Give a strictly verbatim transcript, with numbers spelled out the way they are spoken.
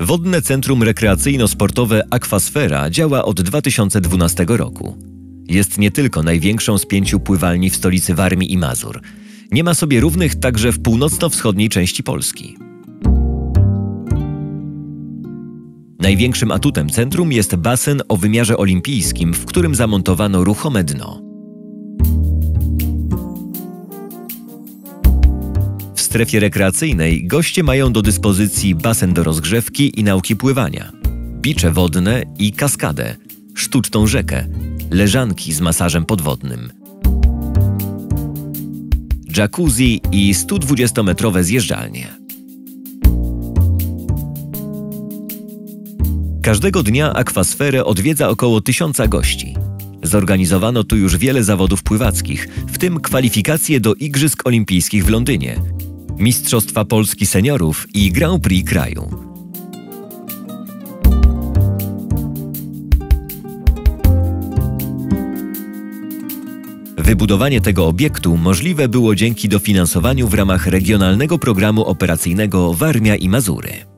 Wodne Centrum Rekreacyjno-Sportowe Aquasfera działa od dwa tysiące dwunastego roku. Jest nie tylko największą z pięciu pływalni w stolicy Warmii i Mazur. Nie ma sobie równych także w północno-wschodniej części Polski. Największym atutem centrum jest basen o wymiarze olimpijskim, w którym zamontowano ruchome dno. W strefie rekreacyjnej goście mają do dyspozycji basen do rozgrzewki i nauki pływania, bicze wodne i kaskadę, sztuczną rzekę, leżanki z masażem podwodnym, jacuzzi i sto dwudziestometrowe zjeżdżalnie. Każdego dnia Aquasferę odwiedza około tysiąca gości. Zorganizowano tu już wiele zawodów pływackich, w tym kwalifikacje do Igrzysk Olimpijskich w Londynie, Mistrzostwa Polski Seniorów i Grand Prix kraju. Wybudowanie tego obiektu możliwe było dzięki dofinansowaniu w ramach Regionalnego Programu Operacyjnego Warmia i Mazury.